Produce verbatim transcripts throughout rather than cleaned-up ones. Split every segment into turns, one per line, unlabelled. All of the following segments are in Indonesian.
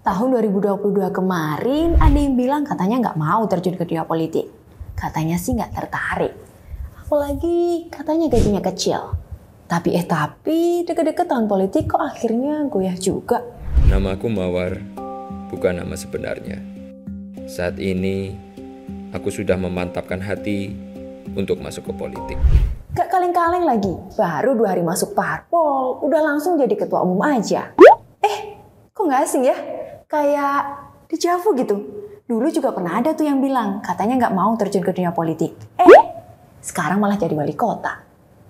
Tahun dua ribu dua puluh dua kemarin ada yang bilang katanya nggak mau terjun ke dunia politik. Katanya sih nggak tertarik. Apalagi katanya gajinya kecil. Tapi eh tapi deket-deket tahun politik kok akhirnya goyah juga.
Nama aku Mawar, bukan nama sebenarnya. Saat ini aku sudah memantapkan hati untuk masuk ke politik.
Gak kaleng-kaleng lagi, baru dua hari masuk parpol, udah langsung jadi ketua umum aja. Eh, kok nggak asing ya? Kayak dejavu gitu. Dulu juga pernah ada tuh yang bilang, katanya nggak mau terjun ke dunia politik. Eh, sekarang malah jadi wali kota.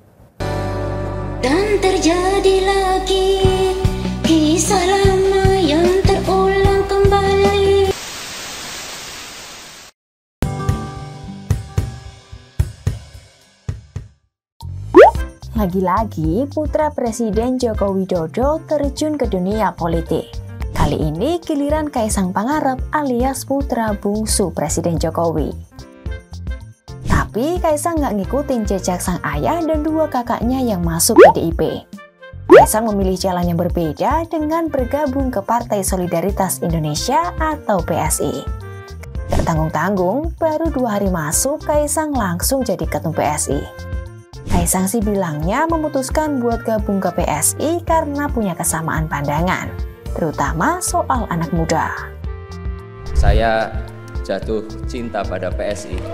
Dan terjadi lagi kisah lama yang terulang kembali.
Lagi-lagi putra Presiden Joko Widodo terjun ke dunia politik. Kali ini giliran Kaisang Pangarep alias putra bungsu Presiden Jokowi. Tapi Kaisang nggak ngikutin jejak sang ayah dan dua kakaknya yang masuk P D I P. Kaisang memilih jalan yang berbeda dengan bergabung ke Partai Solidaritas Indonesia atau P S I. Gak tanggung-tanggung, baru dua hari masuk Kaisang langsung jadi ketum P S I. Kaisang sih bilangnya memutuskan buat gabung ke P S I karena punya kesamaan pandangan, terutama soal anak muda.
Saya jatuh cinta pada P S I.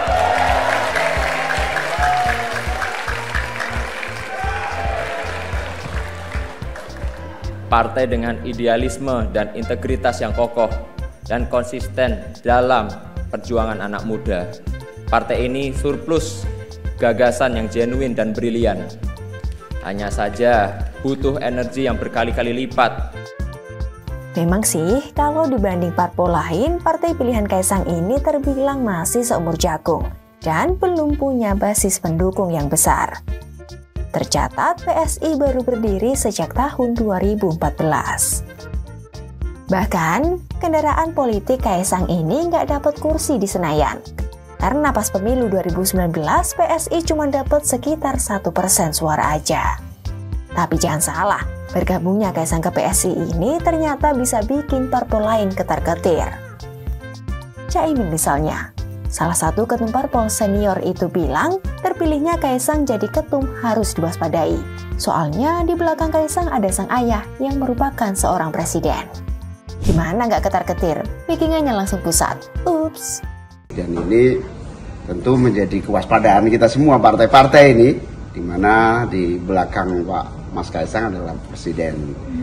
Partai dengan idealisme dan integritas yang kokoh dan konsisten dalam perjuangan anak muda. Partai ini surplus gagasan yang genuine dan brilian. Hanya saja butuh energi yang berkali-kali lipat.
Memang sih, kalau dibanding parpol lain, partai pilihan Kaisang ini terbilang masih seumur jagung dan belum punya basis pendukung yang besar. Tercatat P S I baru berdiri sejak tahun dua ribu empat belas. Bahkan, kendaraan politik Kaisang ini nggak dapat kursi di Senayan. Karena pas pemilu dua ribu sembilan belas, P S I cuma dapat sekitar satu persen suara aja. Tapi jangan salah, bergabungnya Kaisang ke P S I ini ternyata bisa bikin parpol lain ketar-ketir. Caimin misalnya, salah satu ketum parpol senior itu bilang, terpilihnya Kaisang jadi ketum harus diwaspadai. Soalnya di belakang Kaisang ada sang ayah yang merupakan seorang presiden. Gimana nggak ketar-ketir? Pikingannya langsung pusat. Ups.
Dan ini tentu menjadi kewaspadaan kita semua partai-partai ini, di mana di belakang Pak Mas Kaisang adalah presiden.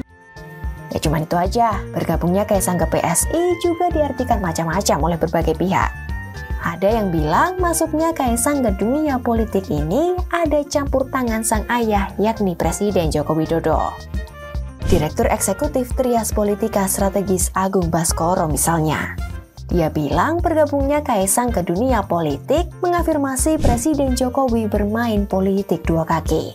Ya cuman itu aja, bergabungnya Kaisang ke P S I juga diartikan macam-macam oleh berbagai pihak. Ada yang bilang masuknya Kaisang ke dunia politik ini ada campur tangan sang ayah yakni Presiden Joko Widodo. Direktur Eksekutif Trias Politika Strategis Agung Baskoro misalnya. Dia bilang bergabungnya Kaisang ke dunia politik mengafirmasi Presiden Jokowi bermain politik dua kaki.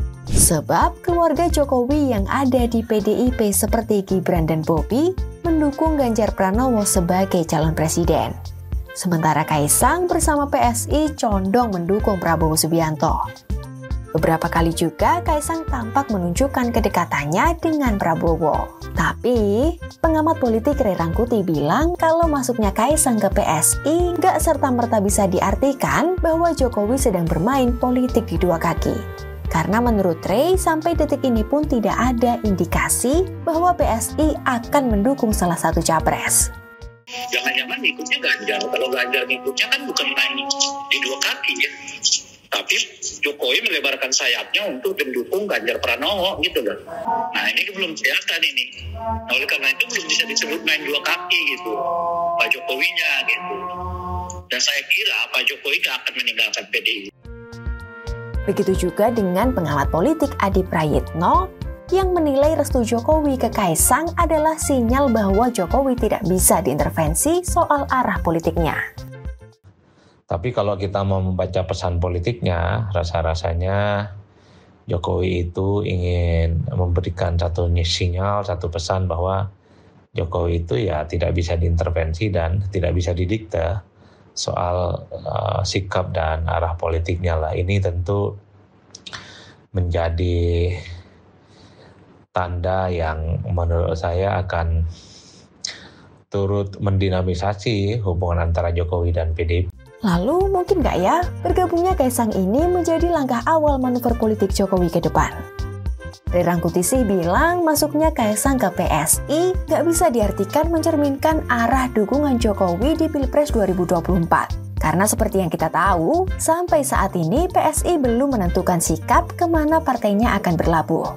Sebab keluarga Jokowi yang ada di P D I P seperti Gibran dan Bobi mendukung Ganjar Pranowo sebagai calon presiden. Sementara Kaisang bersama P S I condong mendukung Prabowo Subianto. Beberapa kali juga Kaisang tampak menunjukkan kedekatannya dengan Prabowo. Tapi, pengamat politik Ray Rangkuti bilang kalau masuknya Kaisang ke P S I nggak serta-merta bisa diartikan bahwa Jokowi sedang bermain politik di dua kaki. Karena menurut Ray, sampai detik ini pun tidak ada indikasi bahwa P S I akan mendukung salah satu capres.
Jangan-jangan ngikutnya Ganjar. Kalau Ganjar ngikutnya kan bukan main di dua kaki ya. Tapi Jokowi melebarkan sayapnya untuk mendukung Ganjar Pranowo gitu loh. Nah ini belum kelihatan ini. Nah, oleh karena itu belum bisa disebut main dua kaki gitu. Pak Jokowinya gitu. Dan saya kira Pak Jokowi nggak akan meninggalkan P D I.
Begitu juga dengan pengamat politik Adi Prayitno yang menilai restu Jokowi ke Kaisang adalah sinyal bahwa Jokowi tidak bisa diintervensi soal arah politiknya.
Tapi kalau kita mau membaca pesan politiknya, rasa-rasanya Jokowi itu ingin memberikan satu sinyal, satu pesan bahwa Jokowi itu ya tidak bisa diintervensi dan tidak bisa didikte soal uh, sikap dan arah politiknya lah. Ini tentu menjadi tanda yang menurut saya akan turut mendinamisasi hubungan antara Jokowi dan P D I P.
Lalu mungkin nggak ya bergabungnya Kaisang ini menjadi langkah awal manuver politik Jokowi ke depan? Dari Rangkuti bilang masuknya Kaisang ke P S I nggak bisa diartikan mencerminkan arah dukungan Jokowi di Pilpres dua ribu dua puluh empat. Karena seperti yang kita tahu, sampai saat ini P S I belum menentukan sikap kemana partainya akan berlabuh.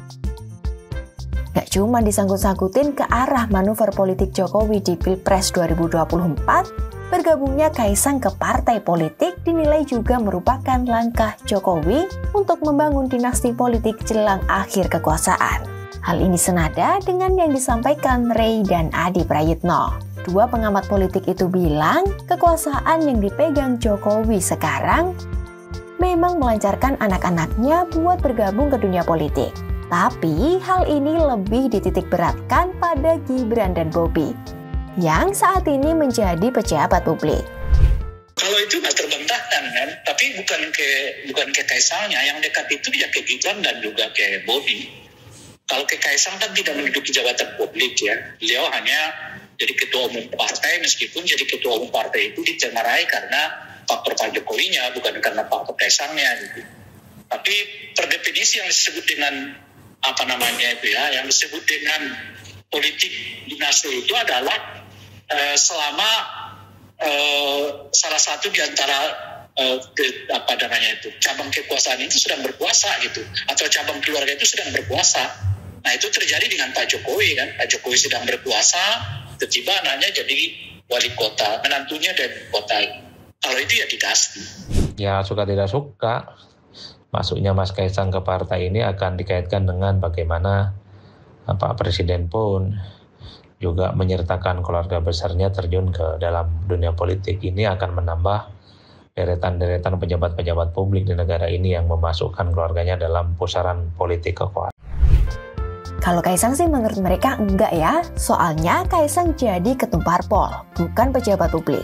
Gak cuma disangkut-sangkutin ke arah manuver politik Jokowi di Pilpres dua ribu dua puluh empat, bergabungnya Kaisang ke partai politik dinilai juga merupakan langkah Jokowi untuk membangun dinasti politik jelang akhir kekuasaan. Hal ini senada dengan yang disampaikan Ray dan Adi Prayitno. Dua pengamat politik itu bilang kekuasaan yang dipegang Jokowi sekarang memang melancarkan anak-anaknya buat bergabung ke dunia politik. Tapi hal ini lebih dititik beratkan pada Gibran dan Bobi yang saat ini menjadi pejabat publik.
Kalau itu nggak terbantahkan kan, tapi bukan ke bukan ke Kaisangnya, yang dekat itu ya ke Gibran dan juga ke Bobi. Kalau ke Kaisang kan tidak menduduki jabatan publik ya, beliau hanya jadi ketua umum partai, meskipun jadi ketua umum partai itu ditengarai karena faktor Pak Jokowinya, bukan karena faktor Kaisangnya gitu. Tapi per definisi yang disebut dengan apa namanya itu ya, yang disebut dengan politik dinasti itu adalah eh, selama eh, salah satu di antara eh, ke, apa namanya itu cabang kekuasaan itu sedang berkuasa gitu, atau cabang keluarga itu sedang berkuasa. Nah itu terjadi dengan Pak Jokowi kan, Pak Jokowi sedang berkuasa, tiba-tiba anaknya jadi wali kota, menantunya dari kota. Kalau itu ya dinasti.
Ya suka tidak suka, masuknya Mas Kaisang ke partai ini akan dikaitkan dengan bagaimana Pak Presiden pun juga menyertakan keluarga besarnya terjun ke dalam dunia politik. Ini akan menambah deretan-deretan pejabat-pejabat publik di negara ini yang memasukkan keluarganya dalam pusaran politik kekuasaan.
Kalau Kaisang sih menurut mereka enggak ya, soalnya Kaisang jadi ketum parpol, bukan pejabat publik.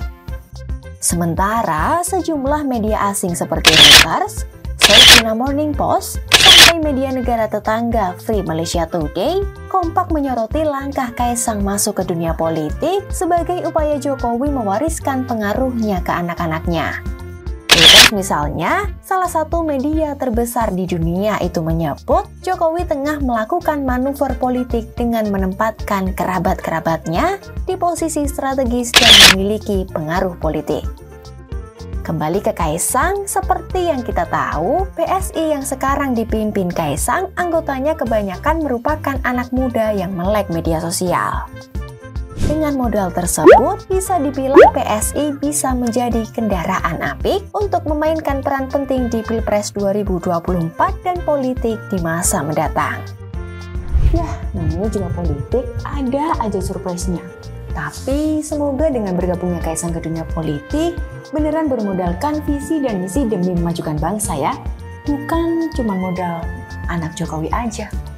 Sementara sejumlah media asing seperti Reuters, South China Morning Post, sampai media negara tetangga Free Malaysia Today kompak menyoroti langkah Kaisang masuk ke dunia politik sebagai upaya Jokowi mewariskan pengaruhnya ke anak-anaknya. Reuters misalnya, salah satu media terbesar di dunia itu menyebut Jokowi tengah melakukan manuver politik dengan menempatkan kerabat-kerabatnya di posisi strategis dan memiliki pengaruh politik. Kembali ke Kaisang, seperti yang kita tahu, P S I yang sekarang dipimpin Kaisang, anggotanya kebanyakan merupakan anak muda yang melek media sosial. Dengan modal tersebut, bisa dibilang P S I bisa menjadi kendaraan apik untuk memainkan peran penting di Pilpres dua ribu dua puluh empat dan politik di masa mendatang. Yah, namanya juga politik, ada aja surprise-nya. Tapi semoga dengan bergabungnya Kaisang ke dunia politik, beneran bermodalkan visi dan misi demi memajukan bangsa ya. Bukan cuma modal anak Jokowi aja.